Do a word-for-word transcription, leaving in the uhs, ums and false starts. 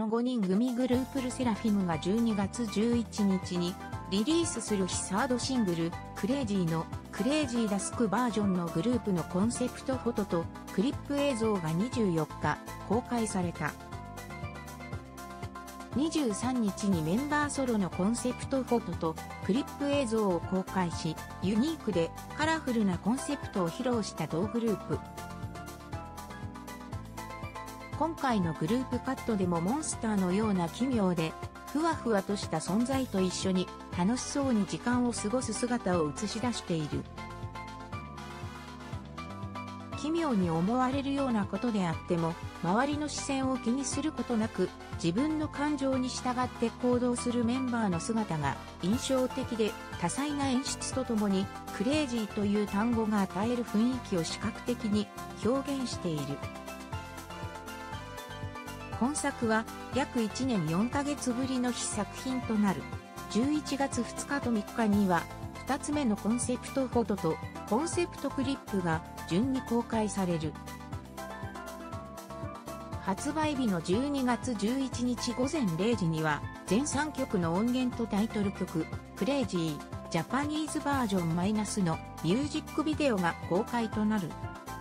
のごにん組グループルセラフィムがじゅうにがつじゅういちにちにリリースする非サードシングルクレイジーのクレイジーダスクバージョンのグループのコンセプトフォトとクリップ映像がにじゅうよっか公開された。にじゅうさんにちにメンバーソロのコンセプトフォトとクリップ映像を公開し、ユニークでカラフルなコンセプトを披露した同グループ。今回のグループカットでもモンスターのような奇妙でふわふわとした存在と一緒に楽しそうに時間を過ごす姿を映し出している。奇妙に思われるようなことであっても周りの視線を気にすることなく自分の感情に従って行動するメンバーの姿が印象的で、多彩な演出とともにクレイジーという単語が与える雰囲気を視覚的に表現している。本作は約いちねんよんかげつぶりの非作品となる。じゅういちがつふつかとみっかにはふたつめのコンセプトフォトとコンセプトクリップが順に公開される。発売日のじゅうにがつじゅういちにちごぜんれいじには全さんきょくの音源とタイトル曲クレイジージャパニーズバージョンマイナスのミュージックビデオが公開となる。